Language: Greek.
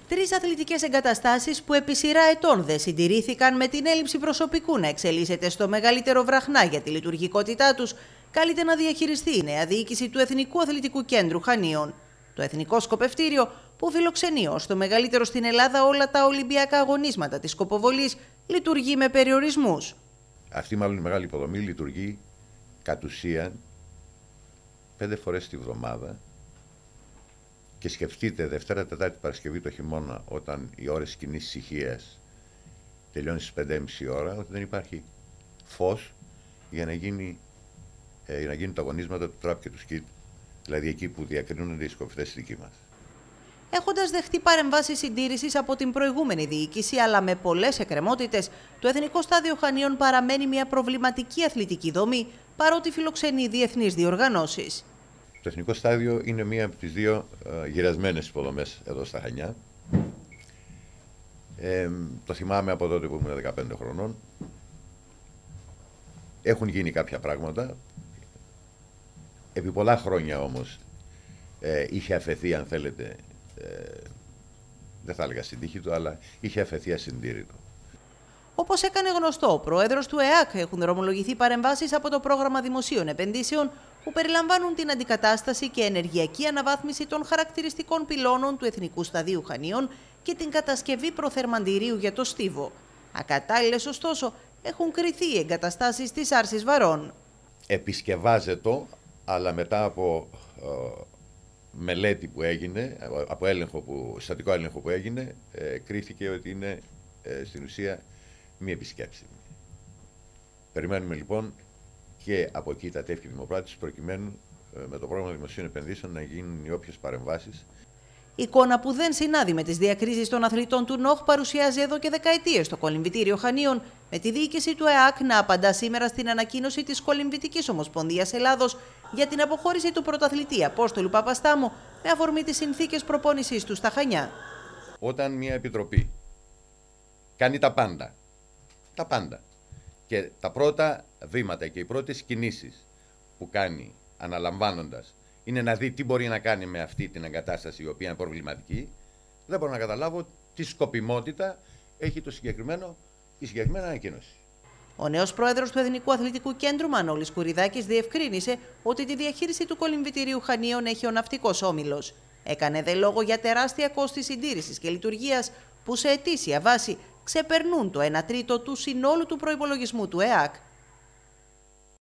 Τρεις αθλητικές εγκαταστάσεις που επί σειρά ετών δεν συντηρήθηκαν με την έλλειψη προσωπικού να εξελίσσεται στο μεγαλύτερο βραχνά για τη λειτουργικότητά τους, καλείται να διαχειριστεί η νέα διοίκηση του Εθνικού Αθλητικού Κέντρου Χανίων. Το Εθνικό Σκοπευτήριο, που φιλοξενεί ως το μεγαλύτερο στην Ελλάδα όλα τα Ολυμπιακά αγωνίσματα της σκοποβολής, λειτουργεί με περιορισμούς. Αυτή μάλλον η μεγάλη υποδομή λειτουργεί κατ' ουσίαν 5 φορές τη βδομάδα. Και σκεφτείτε Δευτέρα, Τετάρτη, Παρασκευή το χειμώνα, όταν οι ώρες κοινής ησυχίας τελειώνει στις 5:30 ώρα, ότι δεν υπάρχει φως για να γίνουν τα αγωνίσματα του τραπ και του σκιτ, δηλαδή εκεί που διακρίνονται οι σκοπευτές δικοί μας. Έχοντας δεχτεί παρεμβάσεις συντήρησης από την προηγούμενη διοίκηση, αλλά με πολλές εκκρεμότητες, το Εθνικό Στάδιο Χανίων παραμένει μια προβληματική αθλητική δομή, παρότι φιλοξενεί διεθνείς διοργανώσεις. Το Εθνικό Στάδιο είναι μία από τις δύο γυρασμένες υποδομές εδώ στα Χανιά. Το θυμάμαι από τότε που ήμουν 15 χρονών. Έχουν γίνει κάποια πράγματα. Επί πολλά χρόνια όμως είχε αφαιθεί, αν θέλετε, δεν θα έλεγα στην τύχη του, αλλά είχε αφαιθεί ασυντήρητο. Όπως έκανε γνωστό ο πρόεδρος του ΕΑΚ, έχουν δρομολογηθεί παρεμβάσεις από το πρόγραμμα δημοσίων επενδύσεων που περιλαμβάνουν την αντικατάσταση και ενεργειακή αναβάθμιση των χαρακτηριστικών πυλώνων του Εθνικού Σταδίου Χανίων και την κατασκευή προθερμαντηρίου για το στίβο. Ακατάλληλες, ωστόσο, έχουν κριθεί οι εγκαταστάσεις της Άρσης Βαρών. Επισκευάζεται, αλλά μετά από μελέτη που έγινε, από στατικό έλεγχο που έγινε, κρίθηκε ότι είναι στην ουσία μη επισκέψιμη. Περιμένουμε λοιπόν και από εκεί τα τεύχη δημοπράτησης, προκειμένου με το πρόγραμμα δημοσίων επενδύσεων να γίνουν οι όποιες παρεμβάσεις. Εικόνα που δεν συνάδει με τις διακρίσεις των αθλητών του ΝΟΧ παρουσιάζει εδώ και δεκαετίες το Κολυμβητήριο Χανίων, με τη διοίκηση του ΕΑΚ να απαντά σήμερα στην ανακοίνωση της Κολυμβητικής Ομοσπονδίας Ελλάδος για την αποχώρηση του πρωταθλητή Απόστολου Παπαστάμου με αφορμή τις συνθήκες προπόνησής του στα Χανιά. Όταν μια επιτροπή κάνει τα πάντα, και τα πρώτα βήματα και οι πρώτες κινήσεις που κάνει αναλαμβάνοντας είναι να δει τι μπορεί να κάνει με αυτή την εγκατάσταση η οποία είναι προβληματική, δεν μπορώ να καταλάβω τι σκοπιμότητα έχει η συγκεκριμένη ανακοίνωση. Ο νέος πρόεδρος του Εθνικού Αθλητικού Κέντρου, Μανώλης Κουριδάκης, διευκρίνησε ότι τη διαχείριση του Κολυμβητηρίου Χανίων έχει ο Ναυτικός Όμιλος. Έκανε δε λόγο για τεράστια κόστη συντήρησης και λειτουργίας που σε ετήσια βάση ξεπερνούν το 1 τρίτο του συνόλου του προϋπολογισμού του ΕΑΚ.